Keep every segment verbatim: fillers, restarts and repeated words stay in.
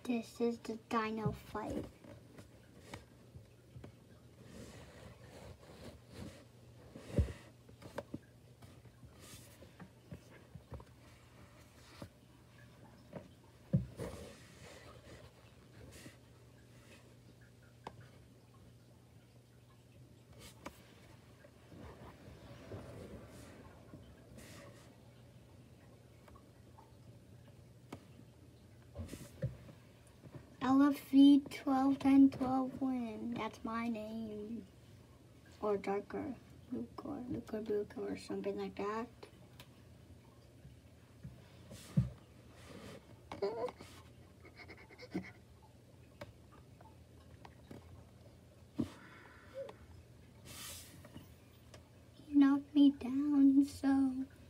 This is the dino fight. L F V twelve ten twelve win. That's my name. Or darker. Luke or Luke or Luke or something like that. He knocked me down, so.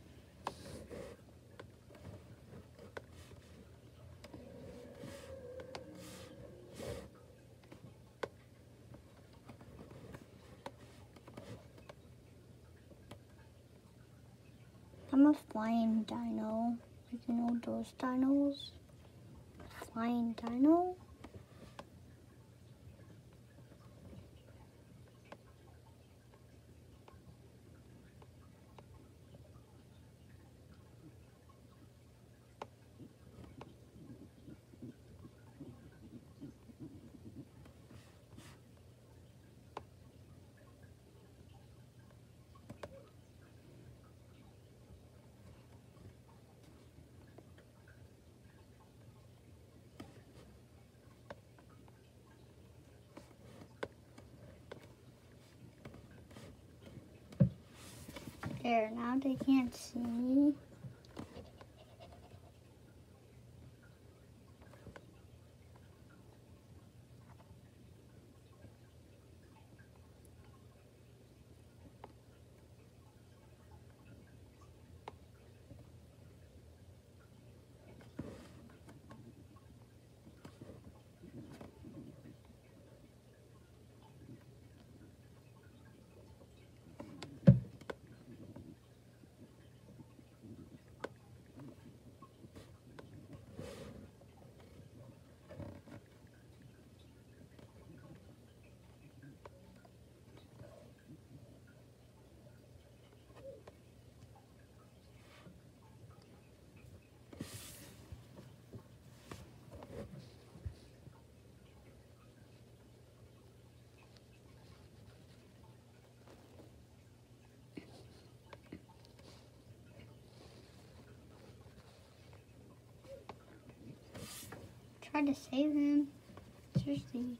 I'm a flying dino. Like, you know those dinos? Flying dino? There, now they can't see me. Try to save him. Seriously.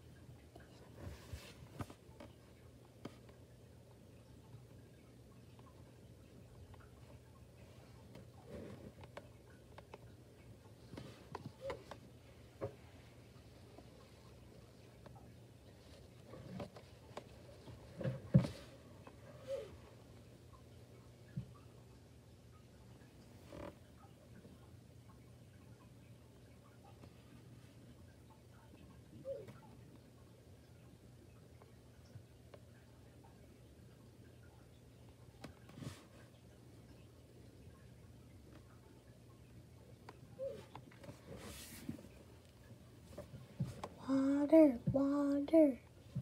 Water, water.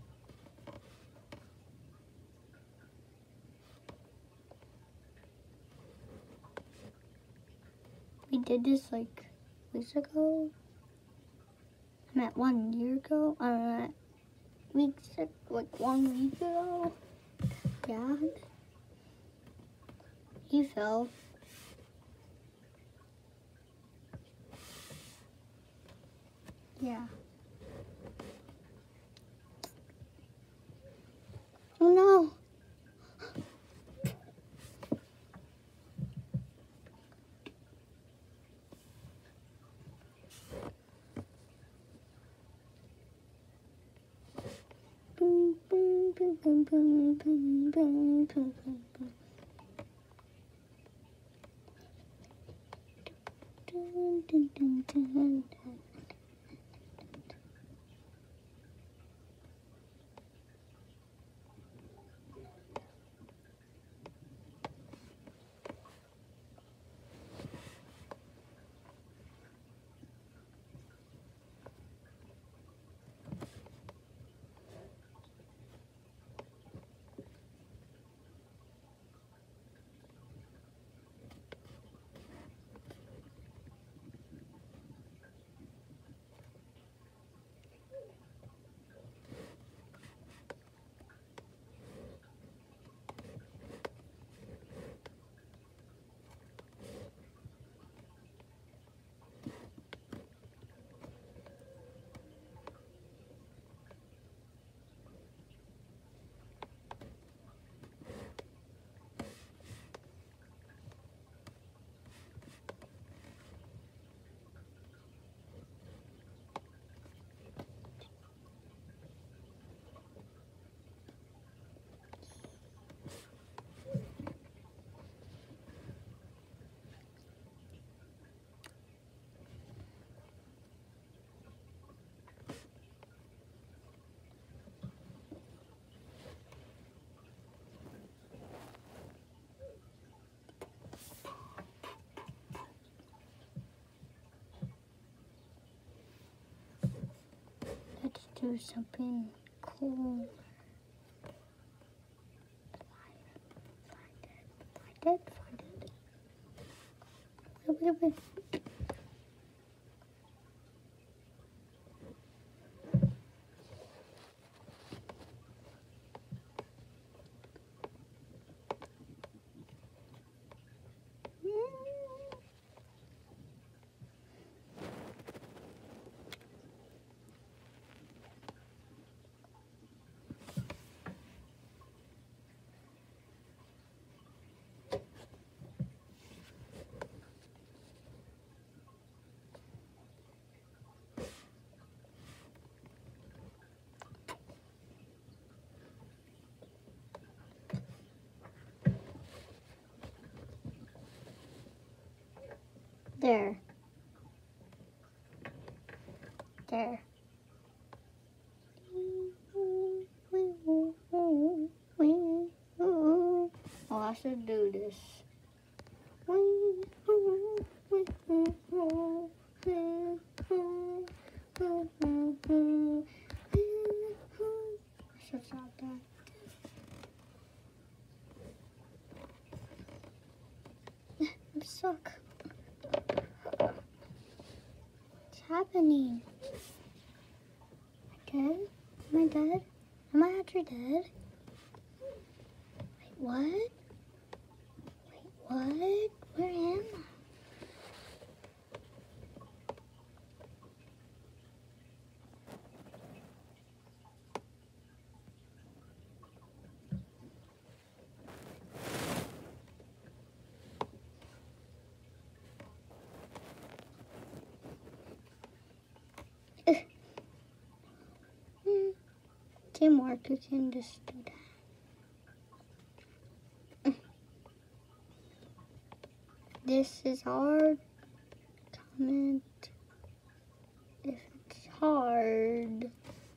We did this like weeks ago. I meant one year ago. Uh, weeks, like one week ago. Yeah. He fell. Yeah. Oh no. Boom, boom, boom, boom, boom, boom, boom, boom, boom, boom. Dun, dun, dun, dun, dun. do something cool. Find it, find it, find it. Wait, wait, wait. There. There. Oh, I should do this. I should stop that. I'm stuck. What's happening? Am I dead? Am I dead? Am I actually dead? Wait, what? Wait, what? Where am I? Teamwork, you can just do that. This is hard. Comment if it's hard.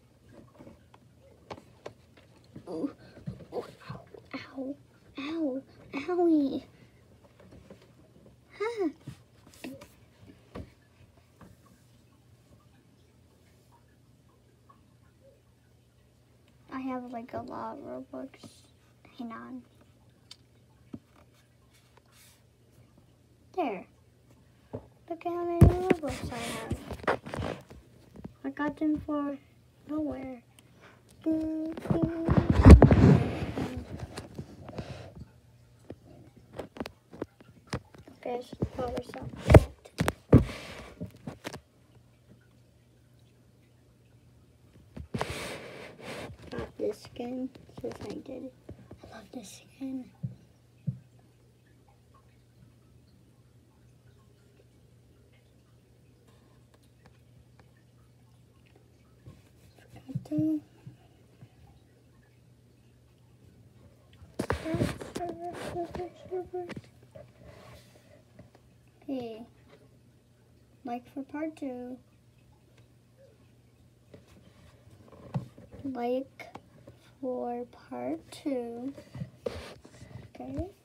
Oh, oh, ow, ow, ow, owie. Huh. I have like a lot of Robux. Hang on. There. Look at how many Robux I have. I got them for nowhere. Okay, I should probably stop that. Got this skin since I did it. I love this skin. Forgot to. Hey, like for part two. Like for part two. Okay.